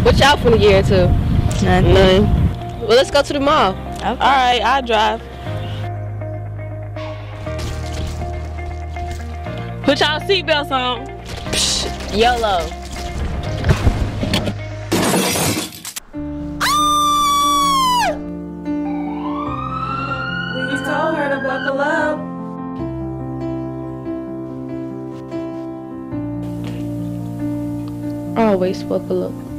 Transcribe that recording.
What y'all finna get into? Nothing. Well, let's go to the mall. Okay. Alright, I'll drive. Put y'all seatbelts on. Psh, YOLO. We told her to buckle up. Always buckle up.